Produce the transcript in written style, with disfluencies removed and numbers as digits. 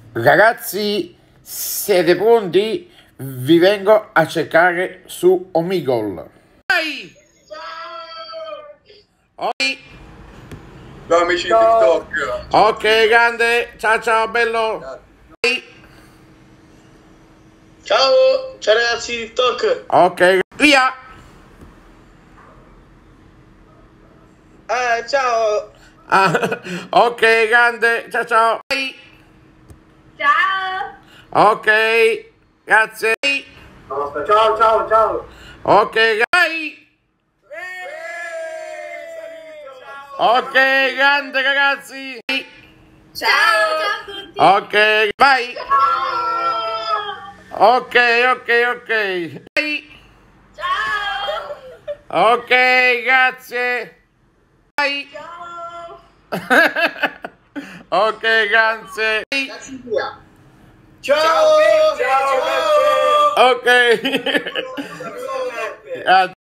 Ragazzi, siete pronti? Vi vengo a cercare su Omegle. Vai! Ciao! Ciao amici di TikTok. Ok, grande. Ciao ciao, bello. Ciao, ciao ragazzi di TikTok. Ok, via. Ciao. Ok, grande. Ciao ciao. Ciao. Ok, grazie. Ciao. Ok, vai. Ok, grande ragazzi. Ciao a tutti. Ok, vai. Ciao. Ok. Vai. Ciao. Ok, grazie. Vai. Ciao. Ok, grazie. Ciao. Ok.